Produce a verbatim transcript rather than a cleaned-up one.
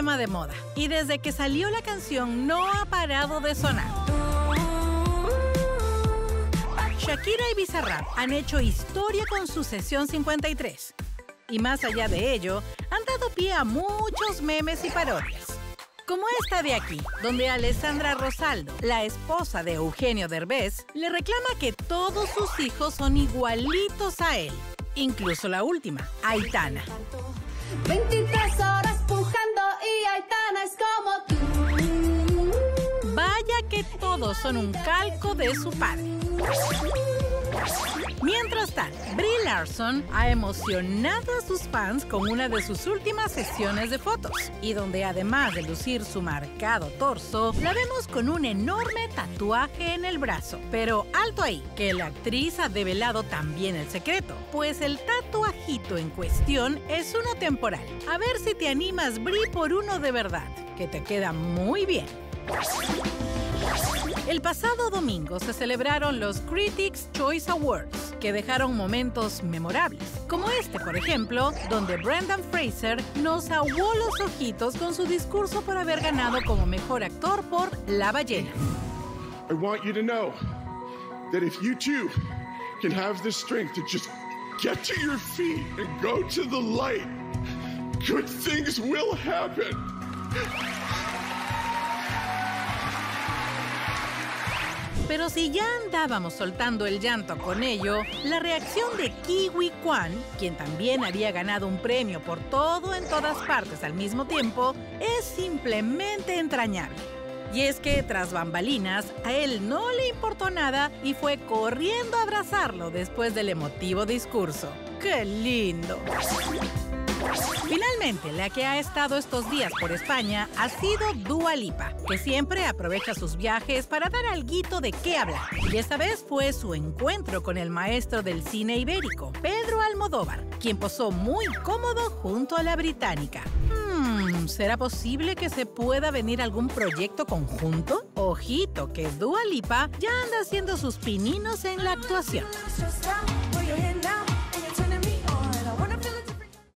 tema de moda. Y desde que salió la canción no ha parado de sonar. Shakira y Bizarrap han hecho historia con su sesión cincuenta y tres. Y más allá de ello, han dado pie a muchos memes y parodias. Como esta de aquí, donde Alessandra Rosaldo, la esposa de Eugenio Derbez, le reclama que todos sus hijos son igualitos a él. Incluso la última, Aitana. veintitrés horas pujando y Aitana es como tú. Vaya que todos son un calco de su padre. Mientras tanto, Brie Larson ha emocionado a sus fans con una de sus últimas sesiones de fotos, y donde además de lucir su marcado torso, la vemos con un enorme tatuaje en el brazo. Pero alto ahí, que la actriz ha develado también el secreto, pues el tatuajito en cuestión es uno temporal. A ver si te animas, Brie, por uno de verdad, que te queda muy bien. El pasado domingo se celebraron los Critics' Choice Awards, que dejaron momentos memorables, como este, por ejemplo, donde Brendan Fraser nos aguó los ojitos con su discurso por haber ganado como mejor actor por La ballena. I want you to know that if you too can have the strength to just get to your feet and go to the light, good things will happen. Pero si ya andábamos soltando el llanto con ello, la reacción de Ke Huy Quan, quien también había ganado un premio por Todo en Todas Partes al mismo tiempo, es simplemente entrañable. Y es que, tras bambalinas, a él no le importó nada y fue corriendo a abrazarlo después del emotivo discurso. ¡Qué lindo! Finalmente, la que ha estado estos días por España ha sido Dua Lipa, que siempre aprovecha sus viajes para dar alguito de qué hablar. Y esta vez fue su encuentro con el maestro del cine ibérico, Pedro Almodóvar, quien posó muy cómodo junto a la británica. Hmm, ¿será posible que se pueda venir algún proyecto conjunto? Ojito, que Dua Lipa ya anda haciendo sus pininos en la actuación.